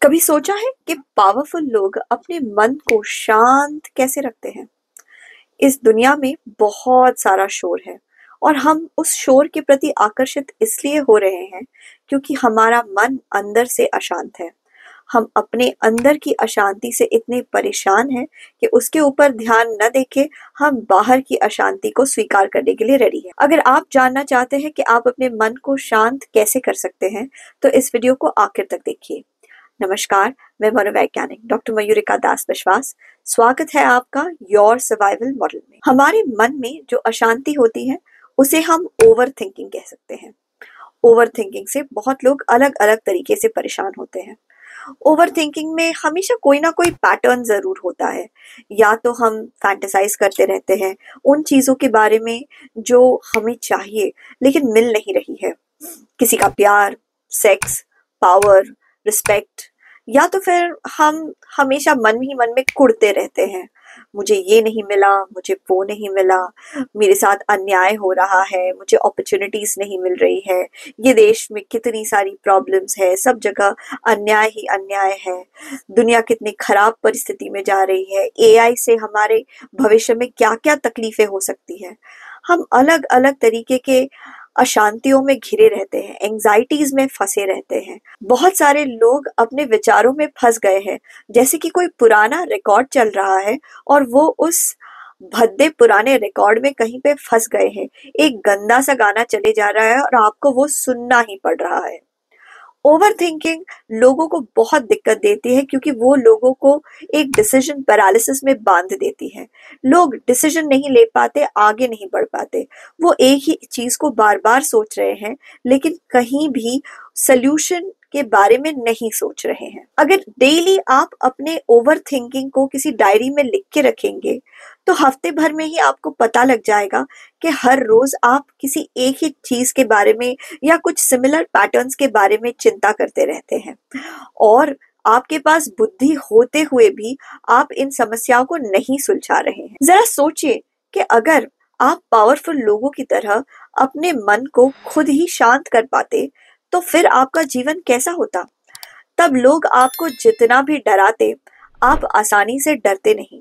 कभी सोचा है कि पावरफुल लोग अपने मन को शांत कैसे रखते हैं? इस दुनिया में बहुत सारा शोर है और हम उस शोर के प्रति आकर्षित इसलिए हो रहे हैं क्योंकि हमारा मन अंदर से अशांत है। हम अपने अंदर की अशांति से इतने परेशान हैं कि उसके ऊपर ध्यान न देके हम बाहर की अशांति को स्वीकार करने के लिए रेडी हैं। अगर आप जानना चाहते हैं कि आप अपने मन को शांत कैसे कर सकते हैं, तो इस वीडियो को आखिर तक देखिए। नमस्कार, मैं मनोवैज्ञानिक डॉक्टर मयूरिका दास विश्वास। स्वागत है आपका योर सर्वाइवल मॉडल में। हमारे मन में जो अशांति होती है उसे हम ओवर थिंकिंग कह सकते हैं। ओवर थिंकिंग से बहुत लोग अलग अलग तरीके से परेशान होते हैं। ओवर थिंकिंग में हमेशा कोई ना कोई पैटर्न जरूर होता है। या तो हम फैंटेसाइज करते रहते हैं उन चीजों के बारे में जो हमें चाहिए लेकिन मिल नहीं रही है। किसी का प्यार, सेक्स, पावर, रिस्पेक्ट, या तो फिर हम हमेशा मन ही मन में कुढ़ते रहते हैं, मुझे ये नहीं मिला, मुझे वो नहीं मिला, मेरे साथ अन्याय हो रहा है, मुझे अपॉर्चुनिटीज नहीं मिल रही है, ये देश में कितनी सारी प्रॉब्लम्स है, सब जगह अन्याय ही अन्याय है, दुनिया कितनी खराब परिस्थिति में जा रही है, एआई से हमारे भविष्य में क्या क्या तकलीफें हो सकती है। हम अलग अलग तरीके के अशांतियों में घिरे रहते हैं, एंजाइटीज में फंसे रहते हैं। बहुत सारे लोग अपने विचारों में फंस गए हैं, जैसे कि कोई पुराना रिकॉर्ड चल रहा है और वो उस भद्दे पुराने रिकॉर्ड में कहीं पे फंस गए हैं। एक गंदा सा गाना चले जा रहा है और आपको वो सुनना ही पड़ रहा है। ओवर थिंकिंग लोगों को बहुत दिक्कत देती है क्योंकि वो लोगों को एक डिसीजन पैरालिसिस में बांध देती है। लोग डिसीजन नहीं ले पाते, आगे नहीं बढ़ पाते। वो एक ही चीज को बार बार सोच रहे हैं लेकिन कहीं भी सल्यूशन के बारे में नहीं सोच रहे हैं। अगर डेली आप अपने ओवर थिंकिंग को किसी डायरी में लिख के रखेंगे तो हफ्ते भर में ही आपको पता लग जाएगा कि हर रोज आप किसी एक ही चीज के बारे में या कुछ सिमिलर पैटर्न्स के बारे में चिंता करते रहते हैं और आपके पास बुद्धि होते हुए भी आप इन समस्याओं को नहीं सुलझा रहे हैं। जरा सोचिए कि अगर आप पावरफुल लोगों की तरह अपने मन को खुद ही शांत कर पाते तो फिर आपका जीवन कैसा होता। तब लोग आपको जितना भी डराते, आप आसानी से डरते नहीं।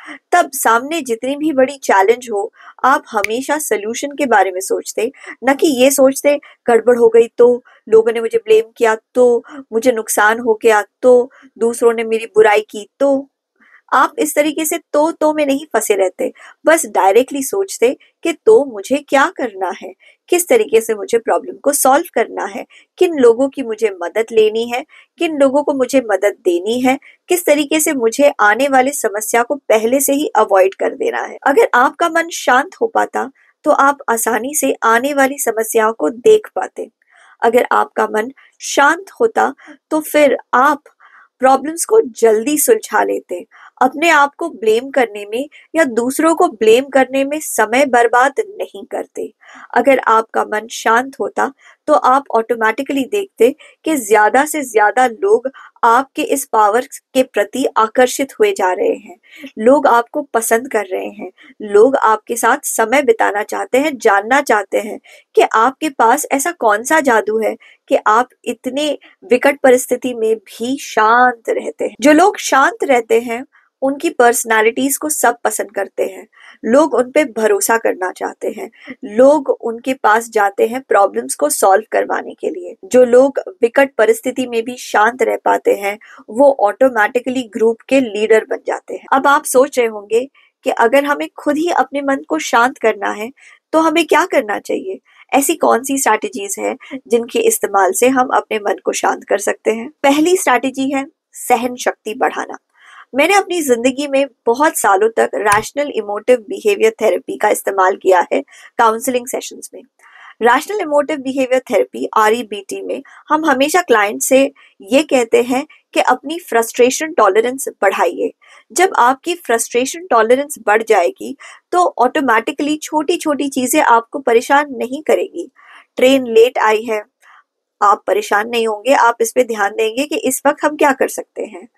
तब सामने जितनी भी बड़ी चैलेंज हो, आप हमेशा सलूशन के बारे में सोचते, न कि ये सोचते गड़बड़ हो गई तो, लोगों ने मुझे ब्लेम किया तो, मुझे नुकसान हो गया तो, दूसरों ने मेरी बुराई की तो। आप इस तरीके से तो में नहीं फंसे रहते, बस डायरेक्टली सोचते कि तो मुझे क्या करना है, किस तरीके से मुझे प्रॉब्लम को सॉल्व करना है, किन लोगों की मुझे मदद लेनी है, किन लोगों को मुझे मदद देनी है, किस तरीके से मुझे आने वाली समस्या को पहले से ही अवॉइड कर देना है। अगर आपका मन शांत हो पाता तो आप आसानी से आने वाली समस्याओं को देख पाते। अगर आपका मन शांत होता तो फिर आप प्रॉब्लम्स को जल्दी सुलझा लेते, अपने आप को ब्लेम करने में या दूसरों को ब्लेम करने में समय बर्बाद नहीं करते। अगर आपका मन शांत होता तो आप ऑटोमेटिकली देखते कि ज्यादा से ज्यादा लोग आपके इस पावर के प्रति आकर्षित हुए जा रहे हैं, लोग आपको पसंद कर रहे हैं, लोग आपके साथ समय बिताना चाहते हैं, जानना चाहते हैं कि आपके पास ऐसा कौन सा जादू है कि आप इतने विकट परिस्थिति में भी शांत रहते हैं। जो लोग शांत रहते हैं उनकी पर्सनालिटीज को सब पसंद करते हैं, लोग उन पे भरोसा करना चाहते हैं, लोग उनके पास जाते हैं प्रॉब्लम्स को सॉल्व करवाने के लिए। जो लोग विकट परिस्थिति में भी शांत रह पाते हैं वो ऑटोमेटिकली ग्रुप के लीडर बन जाते हैं। अब आप सोच रहे होंगे कि अगर हमें खुद ही अपने मन को शांत करना है तो हमें क्या करना चाहिए। ऐसी कौन सी स्ट्रैटेजीज हैं जिनके इस्तेमाल से हम अपने मन को शांत कर सकते हैं। पहली स्ट्रैटेजी है सहन शक्ति बढ़ाना। मैंने अपनी जिंदगी में बहुत सालों तक रैशनल इमोटिव बिहेवियर थेरेपी का इस्तेमाल किया है काउंसलिंग सेशंस में। Rational emotive behaviour therapy REBT में हम हमेशा क्लाइंट से ये कहते हैं कि अपनी फ्रस्ट्रेशन टॉलरेंस बढ़ाइए। जब आपकी फ्रस्ट्रेशन टॉलरेंस बढ़ जाएगी तो ऑटोमेटिकली छोटी छोटी चीजें आपको परेशान नहीं करेगी। ट्रेन लेट आई है, आप परेशान नहीं होंगे, आप इस पे ध्यान देंगे कि इस वक्त हम क्या कर सकते हैं।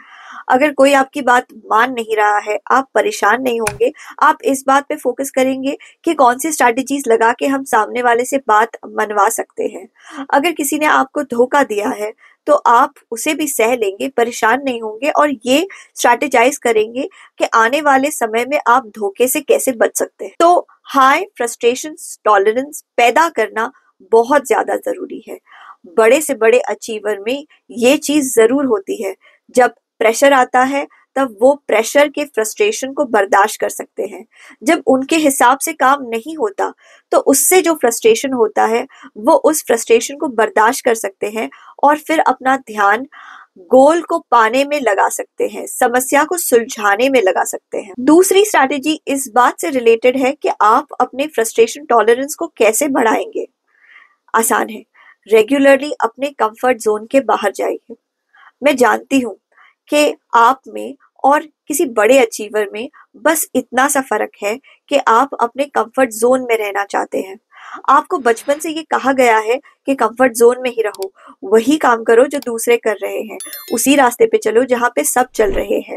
अगर कोई आपकी बात मान नहीं रहा है, आप परेशान नहीं होंगे। आप इस बात पे फोकस करेंगे कि कौन सी स्ट्रैटेजीज लगा के हम सामने वाले से बात मनवा सकते हैं। अगर किसी ने आपको धोखा दिया है तो आप उसे भी सह लेंगे, परेशान नहीं होंगे और ये स्ट्रैटेजाइज करेंगे कि आने वाले समय में आप धोखे से कैसे बच सकते हैं। तो हाई फ्रस्ट्रेशन टॉलरेंस पैदा करना बहुत ज्यादा जरूरी है। बड़े से बड़े अचीवर में ये चीज जरूर होती है। जब प्रेशर आता है तब वो प्रेशर के फ्रस्ट्रेशन को बर्दाश्त कर सकते हैं। जब उनके हिसाब से काम नहीं होता तो उससे जो फ्रस्ट्रेशन होता है वो उस फ्रस्ट्रेशन को बर्दाश्त कर सकते हैं और फिर अपना ध्यान गोल को पाने में लगा सकते हैं, समस्या को सुलझाने में लगा सकते हैं। दूसरी स्ट्रैटेजी इस बात से रिलेटेड है कि आप अपने फ्रस्ट्रेशन टॉलरेंस को कैसे बढ़ाएंगे। आसान है, रेगुलरली अपने कंफर्ट जोन के बाहर जाइए। मैं जानती हूँ कि आप में और किसी बड़े अचीवर में बस इतना सा फर्क है कि आप अपने कंफर्ट जोन में रहना चाहते हैं। आपको बचपन से ये कहा गया है कि कंफर्ट जोन में ही रहो, वही काम करो जो दूसरे कर रहे हैं, उसी रास्ते पे चलो जहाँ पे सब चल रहे हैं।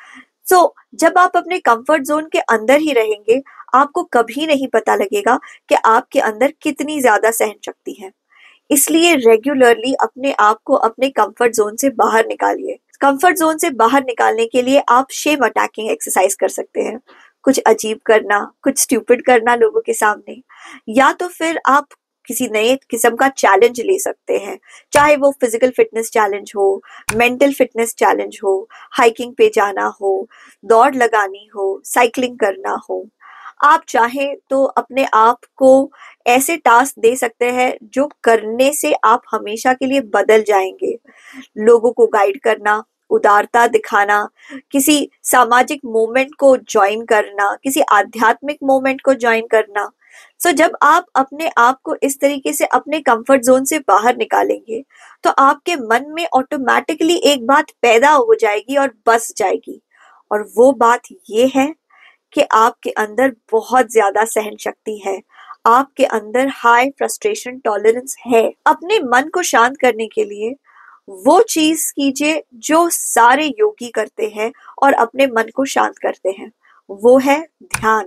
जब आप अपने कंफर्ट जोन के अंदर ही रहेंगे, आपको कभी नहीं पता लगेगा कि आपके अंदर कितनी ज्यादा सहन शक्ति है। इसलिए रेगुलरली अपने आप को अपने कंफर्ट जोन से बाहर निकालिए। कंफर्ट जोन से बाहर निकालने के लिए आप शेम अटैकिंग एक्सरसाइज कर सकते हैं, कुछ अजीब करना, कुछ स्टूपिड करना लोगों के सामने, या तो फिर आप किसी नए किस्म का चैलेंज ले सकते हैं, चाहे वो फिजिकल फिटनेस चैलेंज हो, मेंटल फिटनेस चैलेंज हो, हाइकिंग पे जाना हो, दौड़ लगानी हो, साइकिलिंग करना हो। आप चाहें तो अपने आप को ऐसे टास्क दे सकते हैं जो करने से आप हमेशा के लिए बदल जाएंगे। लोगों को गाइड करना, उदारता दिखाना, किसी सामाजिक मूवमेंट को ज्वाइन करना, किसी आध्यात्मिक मूवमेंट को ज्वाइन करना। जब आप अपने आप को इस तरीके से अपने कंफर्ट जोन से बाहर निकालेंगे तो आपके मन में ऑटोमेटिकली एक बात पैदा हो जाएगी और बस जाएगी, और वो बात ये है कि आपके अंदर बहुत ज्यादा सहन शक्ति है, आपके अंदर हाई फ्रस्ट्रेशन टॉलरेंस है। अपने मन को शांत करने के लिए वो चीज कीजिए जो सारे योगी करते हैं और अपने मन को शांत करते हैं, वो है ध्यान।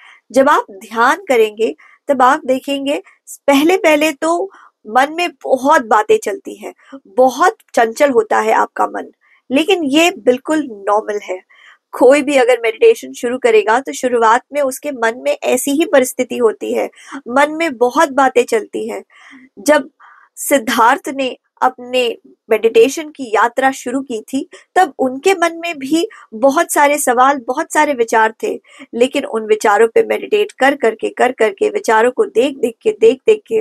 जब आप ध्यान करेंगे तब आप देखेंगे पहले पहले तो मन में बहुत बातें चलती हैं, बहुत चंचल होता है आपका मन, लेकिन ये बिल्कुल नॉर्मल है। कोई भी अगर मेडिटेशन शुरू करेगा तो शुरुआत में उसके मन में ऐसी ही परिस्थिति होती है, मन में बहुत बातें चलती है। जब सिद्धार्थ ने अपने मेडिटेशन की यात्रा शुरू की थी तब उनके मन में भी बहुत सारे सवाल, बहुत सारे विचार थे, लेकिन उन विचारों पे मेडिटेट कर करके विचारों को देख देख के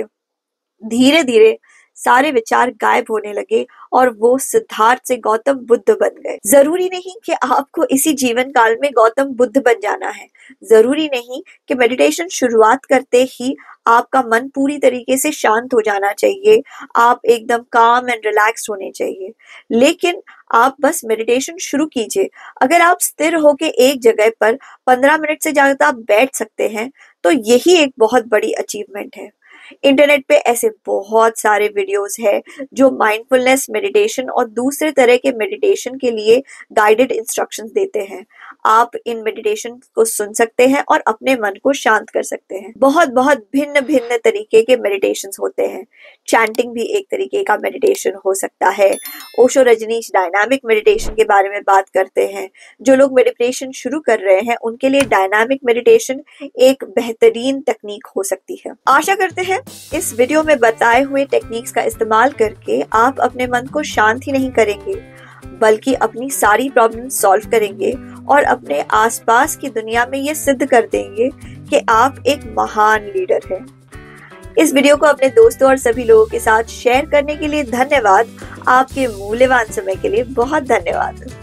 धीरे धीरे सारे विचार गायब होने लगे और वो सिद्धार्थ से गौतम बुद्ध बन गए। जरूरी नहीं कि आपको इसी जीवन काल में गौतम बुद्ध बन जाना है, जरूरी नहीं कि मेडिटेशन शुरुआत करते ही आपका मन पूरी तरीके से शांत हो जाना चाहिए, आप एकदम काम एंड रिलैक्स्ड होने चाहिए, लेकिन आप बस मेडिटेशन शुरू कीजिए। अगर आप स्थिर होके एक जगह पर 15 मिनट से ज्यादा बैठ सकते हैं तो यही एक बहुत बड़ी अचीवमेंट है। इंटरनेट पे ऐसे बहुत सारे वीडियोस हैं जो माइंडफुलनेस मेडिटेशन और दूसरे तरह के मेडिटेशन के लिए गाइडेड इंस्ट्रक्शंस देते हैं। आप इन मेडिटेशन को सुन सकते हैं और अपने मन को शांत कर सकते हैं। बहुत बहुत भिन्न भिन्न तरीके के मेडिटेशंस होते हैं। चैंटिंग भी एक तरीके का मेडिटेशन हो सकता है। ओशो रजनीश डायनामिक मेडिटेशन के बारे में बात करते हैं। जो लोग मेडिटेशन शुरू कर रहे हैं उनके लिए डायनामिक मेडिटेशन एक बेहतरीन तकनीक हो सकती है। आशा करते हैं इस वीडियो में बताए हुए टेक्निक्स का इस्तेमाल करके आप अपने मन को शांत ही नहीं करेंगे बल्कि अपनी सारी प्रॉब्लम सॉल्व करेंगे और अपने आसपास की दुनिया में ये सिद्ध कर देंगे कि आप एक महान लीडर हैं। इस वीडियो को अपने दोस्तों और सभी लोगों के साथ शेयर करने के लिए धन्यवाद। आपके मूल्यवान समय के लिए बहुत धन्यवाद।